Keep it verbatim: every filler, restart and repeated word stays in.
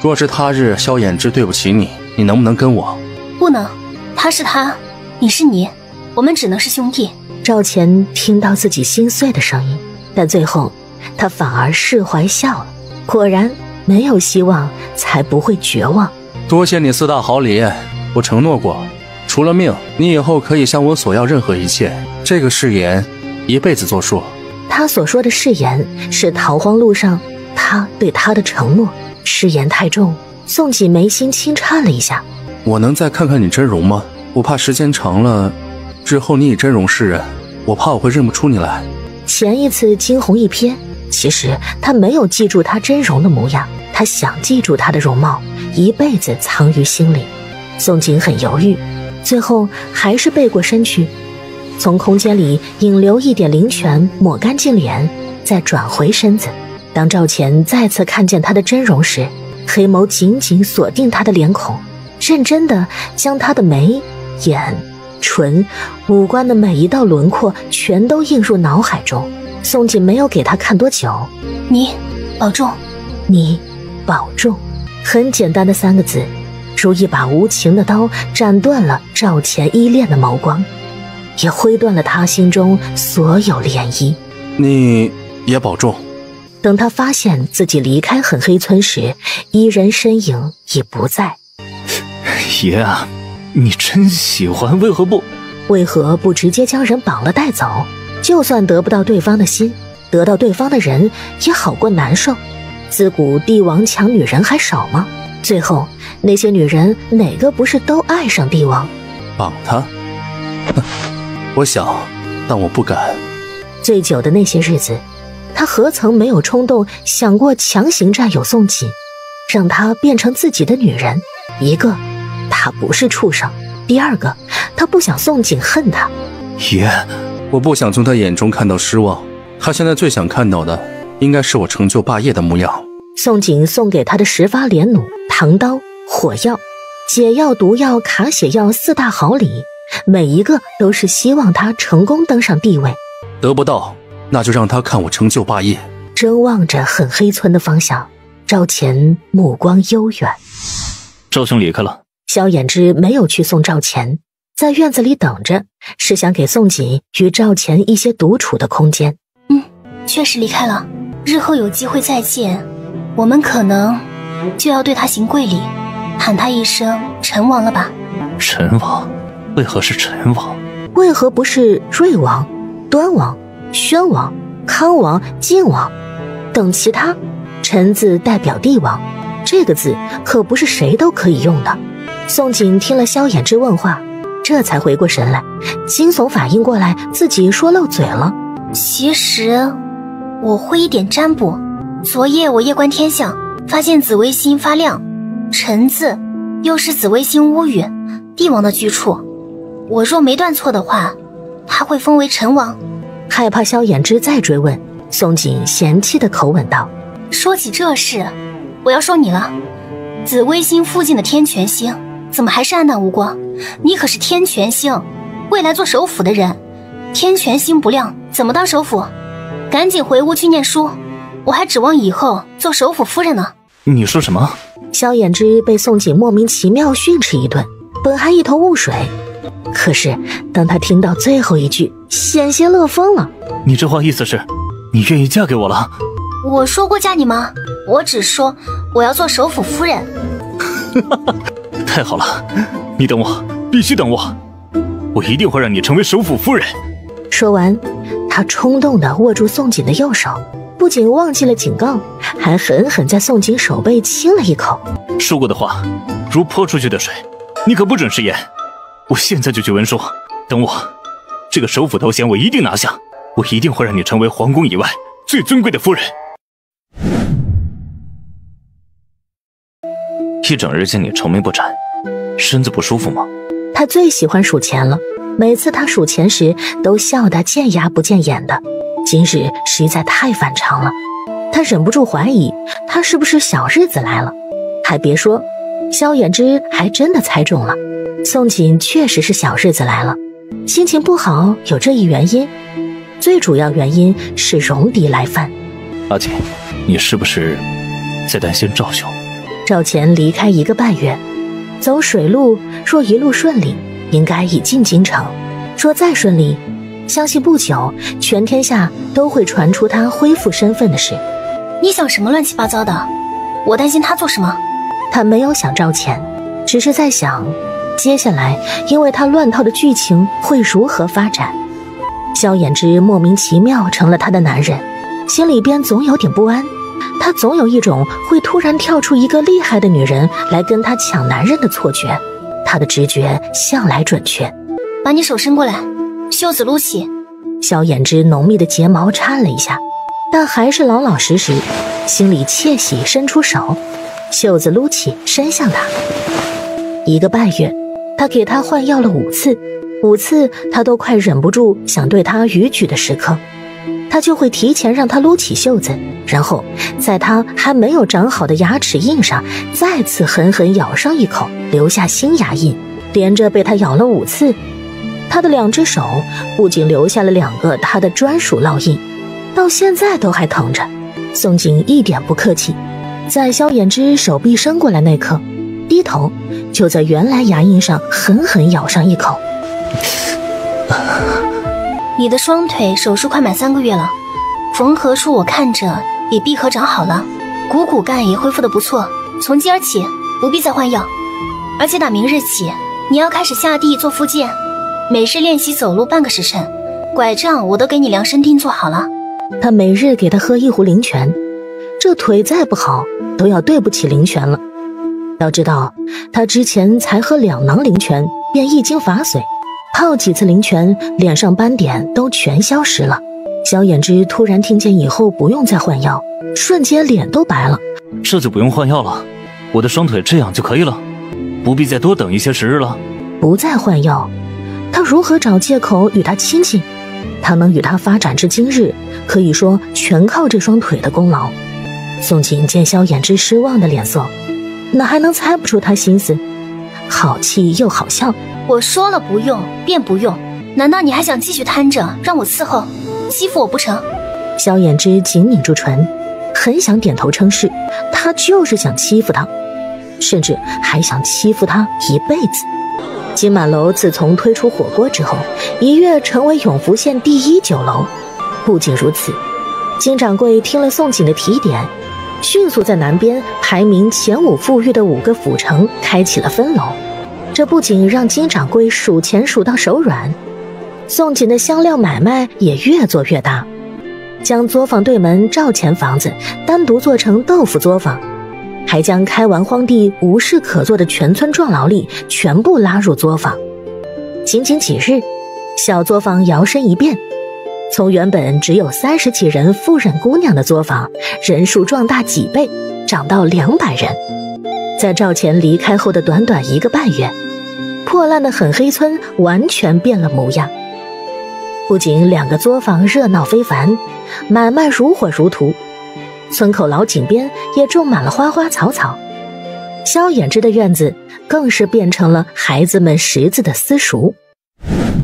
若是他日萧衍之对不起你，你能不能跟我？ 不能，他是他，你是你，我们只能是兄弟。 赵钱听到自己心碎的声音，但最后他反而释怀笑了。果然，没有希望才不会绝望。 多谢你四大好礼，我承诺过，除了命，你以后可以向我索要任何一切。这个誓言，一辈子作数。 他所说的誓言是逃荒路上他对他的承诺，誓言太重，宋锦眉心轻颤了一下。 我能再看看你真容吗？我怕时间长了，日后你以真容示人，我怕我会认不出你来。 前一次惊鸿一瞥，其实他没有记住他真容的模样，他想记住他的容貌，一辈子藏于心里。宋锦很犹豫，最后还是背过身去，从空间里引流一点灵泉，抹干净脸，再转回身子。当赵钱再次看见他的真容时，黑眸紧紧锁定他的脸孔，认真地将他的眉、眼、唇、五官的每一道轮廓全都映入脑海中。宋锦没有给他看多久， 你保重， 你保重。很简单的三个字，如一把无情的刀，斩断了赵钱依恋的眸光，也挥断了他心中所有涟漪。 你也保重。 等他发现自己离开狠黑村时，伊人身影已不在。 爷啊，你真喜欢，为何不为何不直接将人绑了带走？就算得不到对方的心，得到对方的人也好过难受。自古帝王抢女人还少吗？最后那些女人哪个不是都爱上帝王？ 绑他？哼，我想，但我不敢。 醉酒的那些日子，他何曾没有冲动想过强行占有宋锦，让她变成自己的女人？一个，他不是畜生；第二个，他不想宋锦恨他。 爷， 我不想从他眼中看到失望，他现在最想看到的应该是我成就霸业的模样。 宋锦送给他的十发连弩、唐刀、火药、解药、毒药、卡血药四大好礼，每一个都是希望他成功登上帝位。 得不到，那就让他看我成就霸业。 正望着狠黑村的方向，赵钱目光悠远。 赵兄离开了。 萧衍之没有去送赵钱，在院子里等着，是想给宋锦与赵钱一些独处的空间。 嗯，确实离开了，日后有机会再见，我们可能就要对他行跪礼，喊他一声陈王了吧。 陈王？为何是陈王？ 为何不是瑞王、端王、宣王、康王、晋王等其他？陈字代表帝王，这个字可不是谁都可以用的。宋锦听了萧衍之问话，这才回过神来，惊悚反应过来自己说漏嘴了。 其实我会一点占卜，昨夜我夜观天象，发现紫微星发亮，陈字又是紫微星屋宇，帝王的居处。我若没断错的话，他会封为陈王。 害怕萧衍之再追问，宋锦嫌弃的口吻道： 说起这事，我要说你了，紫微星附近的天泉星怎么还是暗淡无光？你可是天泉星，未来做首辅的人，天泉星不亮怎么当首辅？赶紧回屋去念书，我还指望以后做首辅夫人呢。 你说什么？ 萧衍之被宋锦莫名其妙训斥一顿，本还一头雾水，可是当他听到最后一句，险些乐疯了。 你这话意思是你愿意嫁给我了？ 我说过嫁你吗？我只说我要做首辅夫人。 太好了，你等我，必须等我，我一定会让你成为首辅夫人。 说完，他冲动地握住宋锦的右手，不仅忘记了警告，还狠狠在宋锦手背亲了一口。 说过的话如泼出去的水，你可不准食言。我现在就去文书，等我，这个首辅头衔我一定拿下，我一定会让你成为皇宫以外最尊贵的夫人。一整日见你愁眉不展，身子不舒服吗？ 他最喜欢数钱了，每次他数钱时都笑得见牙不见眼的，今日实在太反常了。他忍不住怀疑他是不是小日子来了。还别说，萧衍之还真的猜中了，宋锦确实是小日子来了。心情不好有这一原因，最主要原因是戎狄来犯。 阿锦，你是不是在担心赵兄？ 赵钱离开一个半月，走水路若一路顺利，应该已进京城；若再顺利，相信不久全天下都会传出他恢复身份的事。 你想什么乱七八糟的？我担心他做什么？ 他没有想赵钱，只是在想接下来因为他乱套的剧情会如何发展。萧衍之莫名其妙成了他的男人，心里边总有点不安，他总有一种会突然跳出一个厉害的女人来跟他抢男人的错觉。他的直觉向来准确。 把你手伸过来，袖子撸起。 萧衍之浓密的睫毛颤了一下，但还是老老实实，心里窃喜，伸出手，袖子撸起，伸向他。一个半月，他给他换药了五次，五次他都快忍不住想对他逾矩的时刻，他就会提前让他撸起袖子，然后在他还没有长好的牙齿印上再次狠狠咬上一口，留下新牙印。连着被他咬了五次，他的两只手不仅留下了两个他的专属烙印，到现在都还疼着。宋景一点不客气，在萧衍之手臂伸过来那刻，低头就在原来牙印上狠狠咬上一口。 你的双腿手术快满三个月了，缝合处我看着也闭合长好了，股骨干也恢复得不错，从今儿起不必再换药，而且打明日起你要开始下地做复健，每日练习走路半个时辰，拐杖我都给你量身定做好了。 他每日给他喝一壶灵泉，这腿再不好都要对不起灵泉了。要知道他之前才喝两囊灵泉便一经法髓，泡几次灵泉脸上斑点都全消失了。萧衍之突然听见以后不用再换药，瞬间脸都白了。 这就不用换药了，我的双腿这样就可以了，不必再多等一些时日了。 不再换药，他如何找借口与他亲近？他能与他发展至今日，可以说全靠这双腿的功劳。宋景见萧衍之失望的脸色，哪还能猜不出他心思，好气又好笑。 我说了不用便不用，难道你还想继续摊着让我伺候欺负我不成？ 萧衍之紧抿住唇，很想点头称是，他就是想欺负他，甚至还想欺负他一辈子。金满楼自从推出火锅之后，一跃成为永福县第一酒楼。不仅如此，金掌柜听了宋景的提点，迅速在南边排名前五富裕的五个府城开启了分楼。这不仅让金掌柜数钱数到手软，宋景的香料买卖也越做越大，将作坊对门赵钱房子单独做成豆腐作坊，还将开完荒地无事可做的全村壮劳力全部拉入作坊。仅仅几日，小作坊摇身一变，从原本只有三十几人妇人姑娘的作坊，人数壮大几倍，涨到两百人。在赵钱离开后的短短一个半月，破烂的狠黑村完全变了模样。不仅两个作坊热闹非凡，买卖如火如荼，村口老井边也种满了花花草草，萧衍之的院子更是变成了孩子们识字的私塾。